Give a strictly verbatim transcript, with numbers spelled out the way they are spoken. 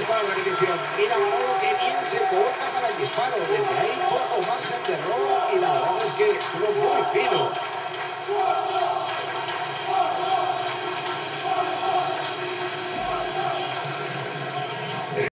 para la repetición. Mira Manolo que bien se coloca